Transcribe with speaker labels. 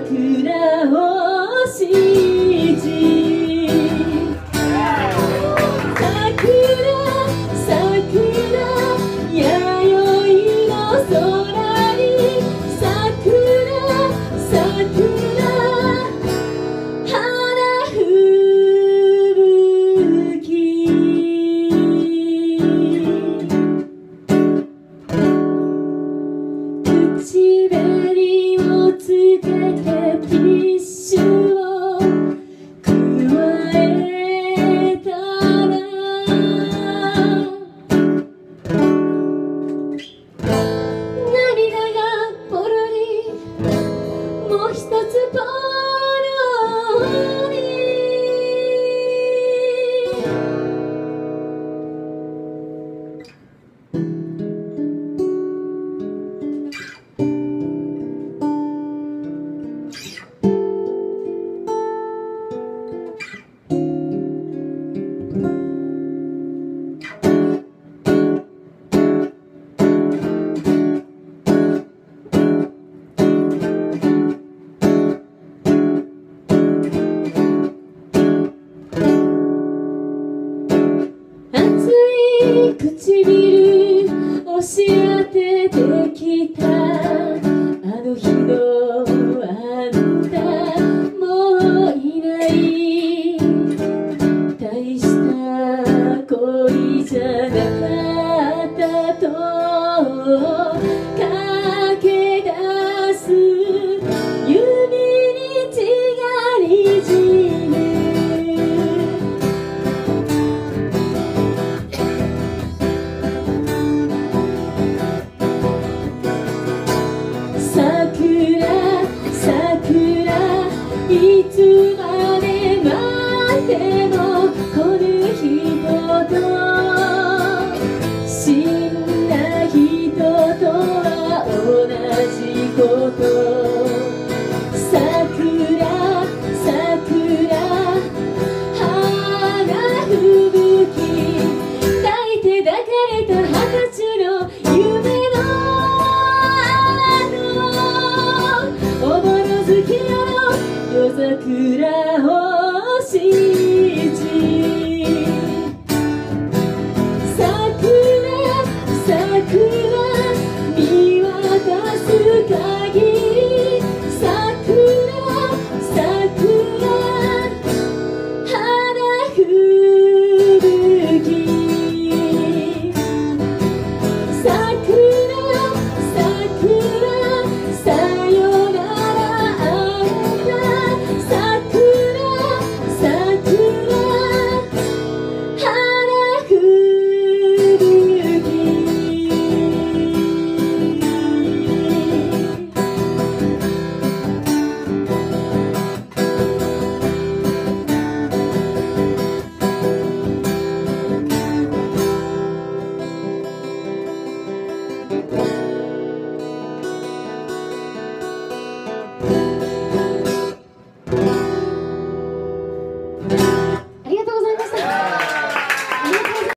Speaker 1: 桜お七唇押し当ててきたあの日のあんたもういない大した恋じゃなかったと駆け出す指に血がにじむいつまで待っても来ぬ人と死んだ人とは同じこと桜花吹雪抱いて抱かれた二十歳の夢のおぼろ月夜の夜桜お七桜見渡す限り桜花吹雪桜さよなら